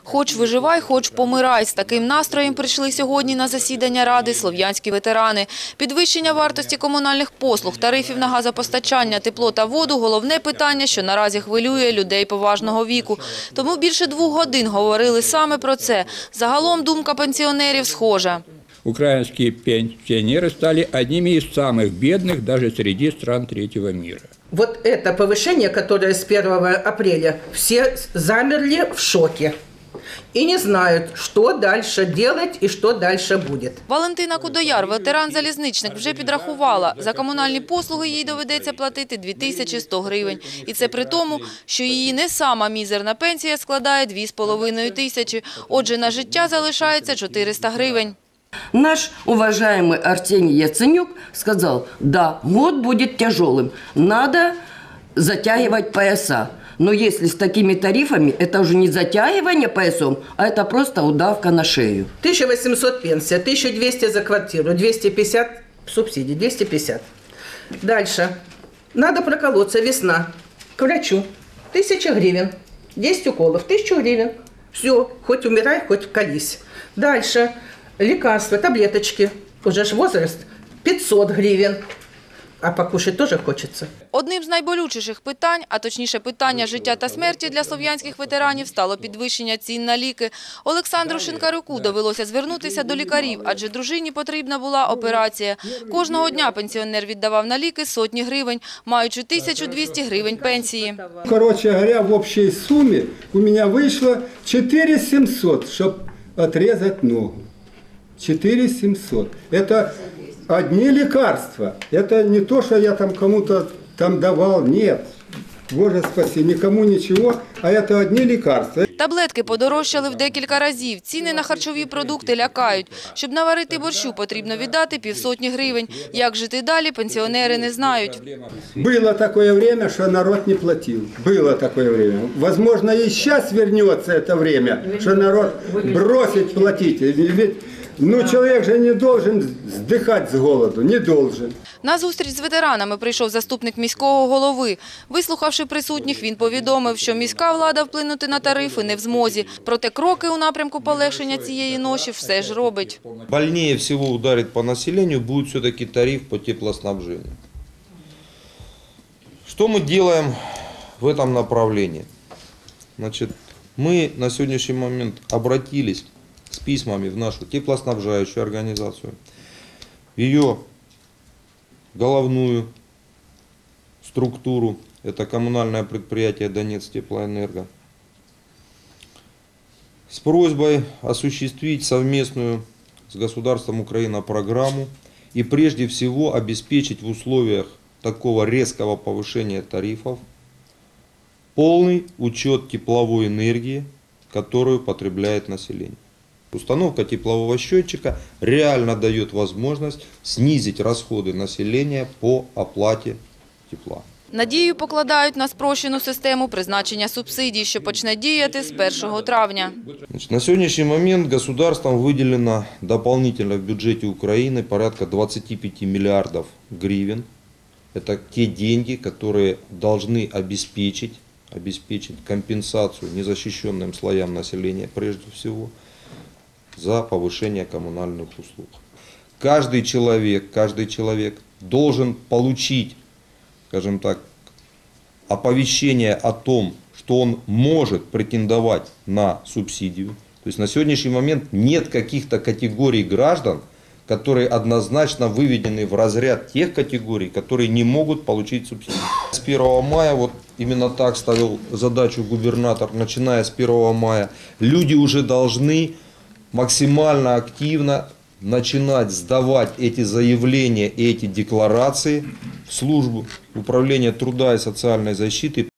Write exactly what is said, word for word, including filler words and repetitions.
Хоч виживай, хоч помирай. З таким настроєм прийшли сьогодні на засідання Ради слов'янські ветерани. Підвищення вартості комунальних послуг, тарифів на газопостачання, тепло та воду – головне питання, що наразі хвилює людей поважного віку. Тому більше двох годин говорили саме про це. Загалом думка пенсіонерів схожа. Украинские пенсионеры стали одними из самых бедных даже среди стран третьего мира. Вот это повышение, которое с первого апреля, все замерли в шоке. И не знают, что дальше делать и что дальше будет. Валентина Кудояр, ветеран-залізничник, вже підрахувала. За комунальні послуги їй доведеться платити дві тисячі сто гривень. І це при тому, що її не сама мізерна пенсія складає дві з половиною тисячі. Отже, на життя залишається чотириста гривень. Наш уважаемый Арсений Яценюк сказал, да, год будет тяжелым, надо затягивать пояса. Но если с такими тарифами, это уже не затягивание поясом, а это просто удавка на шею. тысяча восемьсот пенсия, тысяча двести за квартиру, двести пятьдесят субсидий, двести пятьдесят. Дальше. Надо проколоться, весна. К врачу. Тысяча гривен. десять уколов, тысячу гривен. Все, хоть умирай, хоть колись. Дальше. Лекарства, таблеточки. Уже ж возраст. пятьсот гривен. А покушать тоже хочется. Одним з найболючіших питань, а точніше питання життя та смерті для слов'янських ветеранів, стало підвищення цін на ліки. Олександру Шинкарюку довелося звернутися до лікарів, адже дружині потрібна була операція. Кожного дня пенсіонер віддавав на ліки сотні гривень, маючи тисячу двісті гривень пенсії. Короче говоря, в общей сумме у меня вышло четыре тысячи семьсот, чтобы отрезать ногу. четыре тысячи семьсот. Это одни лекарства. Это не то, что я там кому-то там давал. Нет. Боже спаси, никому ничего. А это одни лекарства. Таблетки подорожчали в декілька разів. Ціни на харчові продукти лякають. Щоб наварити борщу, потрібно віддати півсотні гривень. Як жити далі, пенсіонери не знають. Было такое время, что народ не платил. Было такое время. Возможно, и сейчас вернется это время, что народ бросит платить. Ведь, ну, человек же не должен сдыхать с голоду, не должен. На зустріч з ветеранами прийшов заступник міського голови. Вислухавши присутніх, він повідомив, що міська влада вплинути на тарифи не в змозі. Проте кроки у напрямку полегшення цієї ноші все ж робить. Больнее всего ударит по населению будет все-таки тариф по теплоснабжению. Что мы делаем в этом направлении? Значит, мы на сегодняшний момент обратились с письмами в нашу теплоснабжающую организацию, в ее головную структуру, это коммунальное предприятие Донецтеплоэнерго, с просьбой осуществить совместную с государством Украина программу и прежде всего обеспечить в условиях такого резкого повышения тарифов полный учет тепловой энергии, которую потребляет население. Установка теплового счетчика реально дает возможность снизить расходы населения по оплате тепла. Надію покладають на спрощену систему призначення субсидій, що почне діяти з першого травня. Значит, на сегодняшний момент государством выделено дополнительно в бюджете Украины порядка двадцати пяти миллиардов гривен. Это те деньги, которые должны обеспечить, обеспечить компенсацию незащищенным слоям населения прежде всего за повышение коммунальных услуг. Каждый человек, каждый человек должен получить, скажем так, оповещение о том, что он может претендовать на субсидию. То есть на сегодняшний момент нет каких-то категорий граждан, которые однозначно выведены в разряд тех категорий, которые не могут получить субсидию. С первого мая, вот именно так ставил задачу губернатор, начиная с первого мая, люди уже должны максимально активно начинать сдавать эти заявления и эти декларации в службу управления труда и социальной защиты.